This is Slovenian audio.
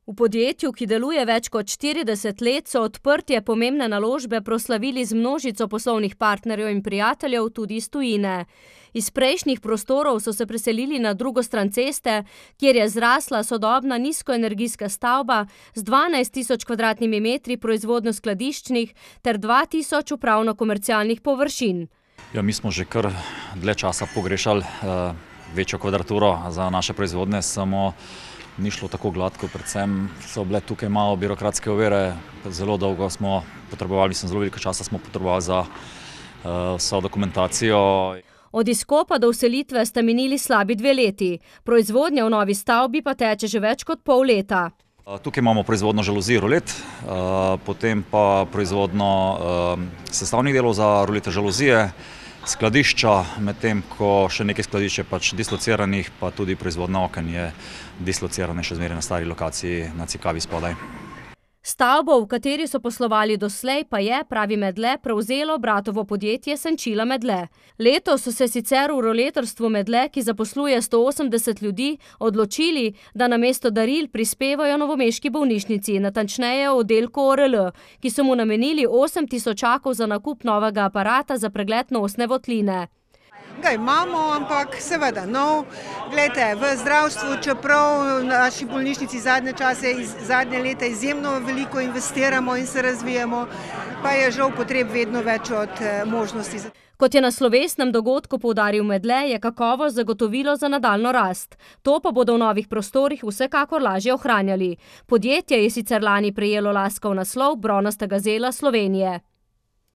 V podjetju, ki deluje več kot 40 let, so odprtje pomembne naložbe proslavili z množico poslovnih partnerjev in prijateljev tudi iz tujine. Iz prejšnjih prostorov so se preselili na drugo stran ceste, kjer je zrasla sodobna nizkoenergijska stavba z 12.000 kvadratnimi metri proizvodno-skladiščnih ter 2.000 upravno-komercialnih površin. Ja, mi smo že kar dlje časa pogrešali večjo kvadraturo za naše proizvodne, samo ni šlo tako gladko, predvsem so bile tukaj malo birokratske ovire, zelo dolgo smo potrebovali, zelo veliko časa smo potrebovali za vso dokumentacijo. Od izkopa do vselitve sta minili slabi 2 leti, proizvodnja v novi stavbi pa teče že več kot pol leta. Tukaj imamo proizvodno žaluzij rolet, potem pa proizvodno sestavnih delov za rolete žaluzije, skladišča, medtem ko še nekaj skladišč je pač dislociranih, pa tudi proizvodna oken je dislocirana še zmeraj na stari lokaciji na Cikavi spodaj. Stavbo, v kateri so poslovali doslej, pa je, pravi Medle, prevzelo bratovo podjetje Senčila Medle. Letos so se sicer v roletarstvu Medle, ki zaposluje 180 ljudi, odločili, da namesto daril prispevajo novomeški bolnišnici, natančneje oddelku ORL, ki so mu namenili 8 tisočakov za nakup novega aparata za pregled nosne votline. Ga imamo, ampak seveda nov. Glejte, v zdravstvu, čeprav v naši bolnišnici zadnje leta izjemno veliko investiramo in se razvijamo, pa je žal potreb vedno več od možnosti. Kot je na slovesnem dogodku poudaril Medle, je kakovost zagotovilo za nadaljnjo rast. To pa bodo v novih prostorih vsekakor lažje ohranjali. Podjetje je sicer lani prejelo laskav naslov Bronasta gazela Slovenije.